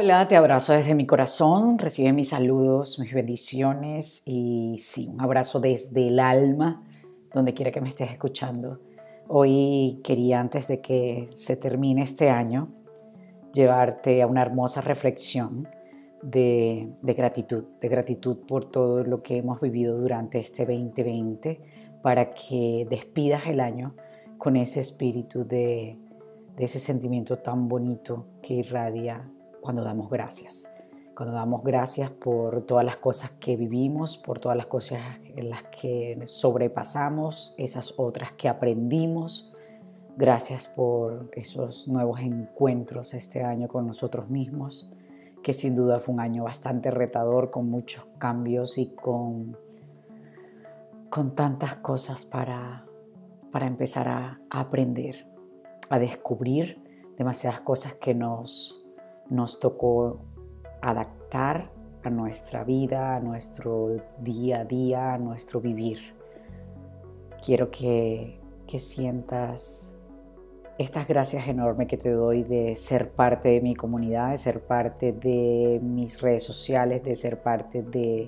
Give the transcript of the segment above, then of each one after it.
Hola, te abrazo desde mi corazón, recibe mis saludos, mis bendiciones y sí, un abrazo desde el alma, donde quiera que me estés escuchando. Hoy quería, antes de que se termine este año, llevarte a una hermosa reflexión de gratitud por todo lo que hemos vivido durante este 2020, para que despidas el año con ese espíritu de ese sentimiento tan bonito que irradia cuando damos gracias. Cuando damos gracias por todas las cosas que vivimos, por todas las cosas en las que sobrepasamos, esas otras que aprendimos. Gracias por esos nuevos encuentros este año con nosotros mismos, que sin duda fue un año bastante retador, con muchos cambios y con tantas cosas para empezar a aprender, a descubrir demasiadas cosas que nos tocó adaptar a nuestra vida, a nuestro día a día, a nuestro vivir. Quiero que sientas estas gracias enormes que te doy de ser parte de mi comunidad, de ser parte de mis redes sociales, de ser parte de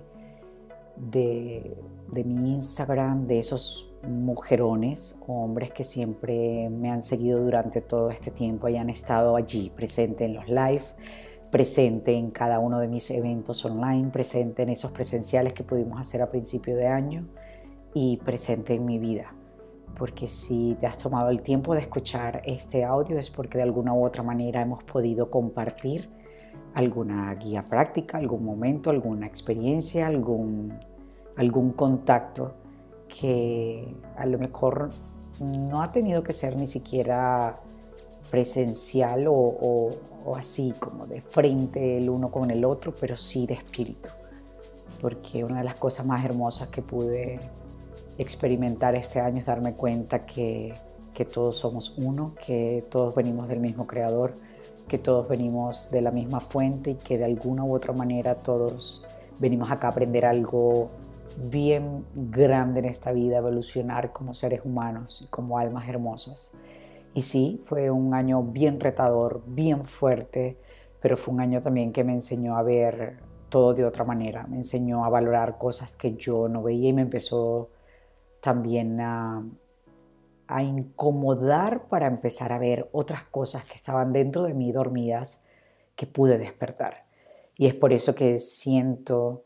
mi Instagram, de esos mujerones o hombres que siempre me han seguido durante todo este tiempo y han estado allí, presente en los live, presente en cada uno de mis eventos online, presente en esos presenciales que pudimos hacer a principio de año y presente en mi vida. Porque si te has tomado el tiempo de escuchar este audio es porque de alguna u otra manera hemos podido compartir alguna guía práctica, algún momento, alguna experiencia, algún contacto que a lo mejor no ha tenido que ser ni siquiera presencial o así como de frente el uno con el otro, pero sí de espíritu. Porque una de las cosas más hermosas que pude experimentar este año es darme cuenta que todos somos uno, que todos venimos del mismo creador, que todos venimos de la misma fuente y que de alguna u otra manera todos venimos acá a aprender algo bien grande en esta vida, evolucionar como seres humanos y como almas hermosas. Y sí, fue un año bien retador, bien fuerte, pero fue un año también que me enseñó a ver todo de otra manera, me enseñó a valorar cosas que yo no veía y me empezó también a incomodar para empezar a ver otras cosas que estaban dentro de mí dormidas que pude despertar. Y es por eso que siento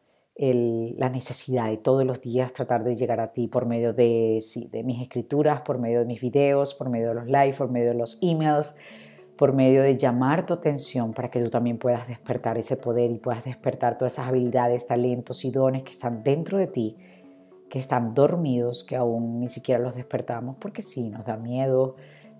la necesidad de todos los días tratar de llegar a ti por medio de mis escrituras, por medio de mis videos, por medio de los live, por medio de los emails, por medio de llamar tu atención para que tú también puedas despertar ese poder y puedas despertar todas esas habilidades, talentos y dones que están dentro de ti, que están dormidos, que aún ni siquiera los despertamos, porque sí, nos da miedo.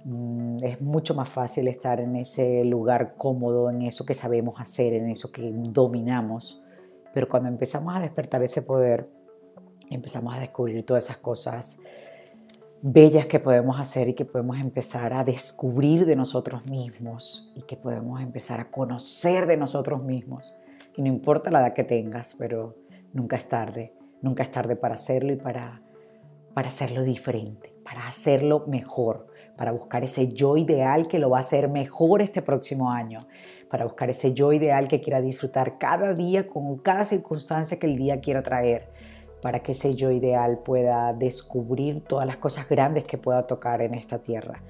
Es mucho más fácil estar en ese lugar cómodo, en eso que sabemos hacer, en eso que dominamos. Pero cuando empezamos a despertar ese poder, empezamos a descubrir todas esas cosas bellas que podemos hacer y que podemos empezar a descubrir de nosotros mismos y que podemos empezar a conocer de nosotros mismos. Y no importa la edad que tengas, pero nunca es tarde. Nunca es tarde para hacerlo y para hacerlo diferente, para hacerlo mejor, para buscar ese yo ideal que lo va a hacer mejor este próximo año, para buscar ese yo ideal que quiera disfrutar cada día con cada circunstancia que el día quiera traer, para que ese yo ideal pueda descubrir todas las cosas grandes que pueda tocar en esta tierra.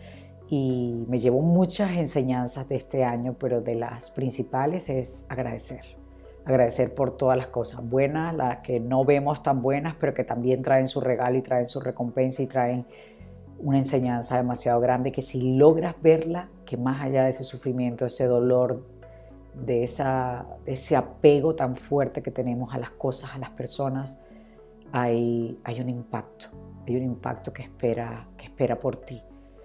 Y me llevo muchas enseñanzas de este año, pero de las principales es agradecer. Agradecer por todas las cosas buenas, las que no vemos tan buenas, pero que también traen su regalo y traen su recompensa y traen una enseñanza demasiado grande, que si logras verla, que más allá de ese sufrimiento, ese dolor, de ese apego tan fuerte que tenemos a las cosas, a las personas, hay un impacto que espera por ti.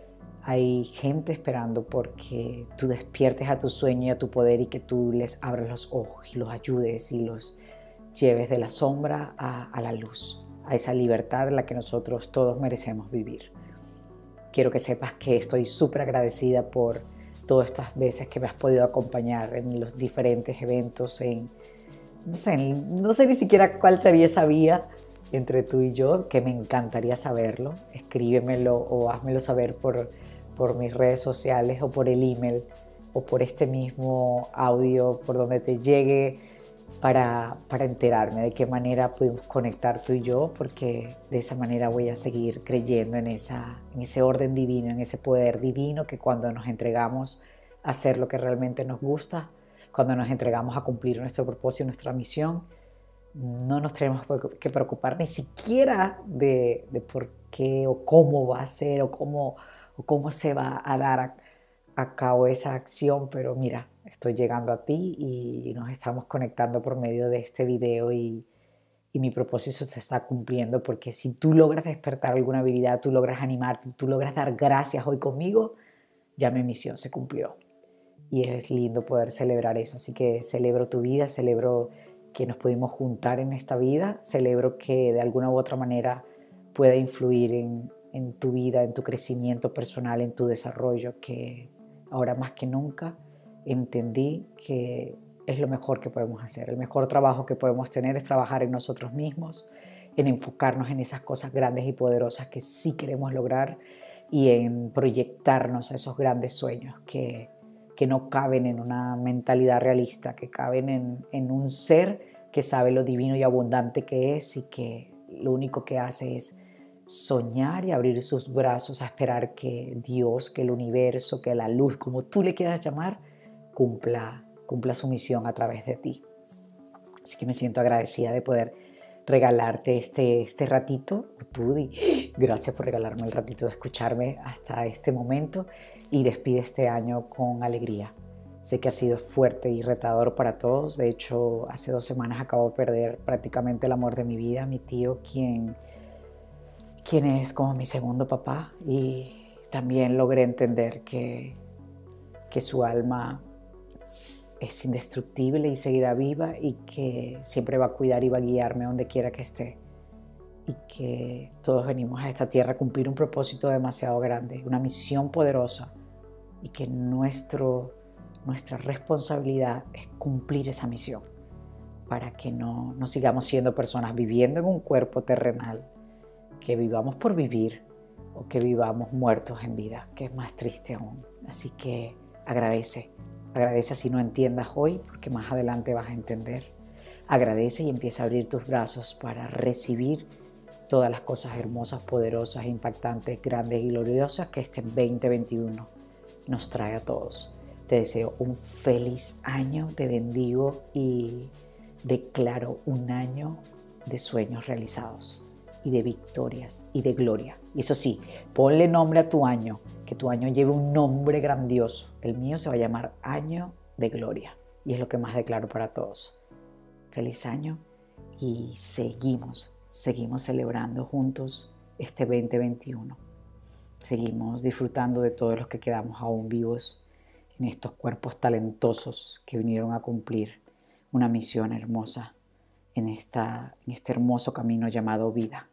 Hay gente esperando porque tú despiertes a tu sueño y a tu poder y que tú les abras los ojos y los ayudes y los lleves de la sombra a la luz, a esa libertad en la que nosotros todos merecemos vivir. Quiero que sepas que estoy súper agradecida por todas estas veces que me has podido acompañar en los diferentes eventos, no sé ni siquiera cuál sería esa vía entre tú y yo, que me encantaría saberlo. Escríbemelo o házmelo saber por mis redes sociales o por el email o por este mismo audio, por donde te llegue, para enterarme de qué manera pudimos conectar tú y yo, porque de esa manera voy a seguir creyendo en ese orden divino, en ese poder divino que cuando nos entregamos a hacer lo que realmente nos gusta, cuando nos entregamos a cumplir nuestro propósito y nuestra misión, no nos tenemos que preocupar ni siquiera de por qué o cómo va a ser o cómo se va a dar a cabo esa acción, pero mira, estoy llegando a ti y nos estamos conectando por medio de este video y mi propósito se está cumpliendo, porque si tú logras despertar alguna habilidad, tú logras animarte, tú logras dar gracias hoy conmigo, ya mi misión se cumplió. Y es lindo poder celebrar eso, así que celebro tu vida, celebro que nos pudimos juntar en esta vida, celebro que de alguna u otra manera pueda influir en tu vida, en tu crecimiento personal, en tu desarrollo, que ahora más que nunca entendí que es lo mejor que podemos hacer. El mejor trabajo que podemos tener es trabajar en nosotros mismos, en enfocarnos en esas cosas grandes y poderosas que sí queremos lograr y en proyectarnos a esos grandes sueños que no caben en una mentalidad realista, que caben en un ser que sabe lo divino y abundante que es y que lo único que hace es soñar y abrir sus brazos a esperar que Dios, que el universo, que la luz, como tú le quieras llamar, cumpla su misión a través de ti. Así que me siento agradecida de poder regalarte este ratito. Tú, gracias por regalarme el ratito de escucharme hasta este momento y despide este año con alegría. Sé que ha sido fuerte y retador para todos. De hecho, hace 2 semanas acabo de perder prácticamente el amor de mi vida, mi tío, quien es como mi segundo papá, y también logré entender que su alma es indestructible y seguirá viva y que siempre va a cuidar y va a guiarme donde quiera que esté, y que todos venimos a esta tierra a cumplir un propósito demasiado grande, una misión poderosa, y que nuestra responsabilidad es cumplir esa misión para que no sigamos siendo personas viviendo en un cuerpo terrenal, que vivamos por vivir o que vivamos muertos en vida, que es más triste aún. Así que agradece así no entiendas hoy, porque más adelante vas a entender. Agradece y empieza a abrir tus brazos para recibir todas las cosas hermosas, poderosas, impactantes, grandes y gloriosas que este 2021 nos trae a todos. Te deseo un feliz año, te bendigo y declaro un año de sueños realizados y de victorias y de gloria. Y eso sí, ponle nombre a tu año, que tu año lleve un nombre grandioso. El mío se va a llamar Año de Gloria y es lo que más declaro para todos. Feliz año y seguimos celebrando juntos este 2021. Seguimos disfrutando de todos los que quedamos aún vivos en estos cuerpos talentosos que vinieron a cumplir una misión hermosa en este hermoso camino llamado vida.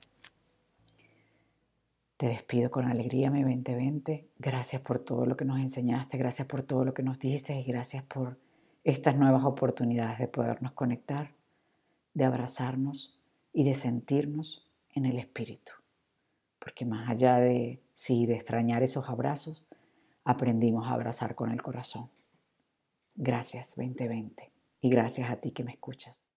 Te despido con alegría, mi 2020. Gracias por todo lo que nos enseñaste, gracias por todo lo que nos diste y gracias por estas nuevas oportunidades de podernos conectar, de abrazarnos y de sentirnos en el espíritu. Porque más allá de extrañar esos abrazos, aprendimos a abrazar con el corazón. Gracias 2020 y gracias a ti que me escuchas.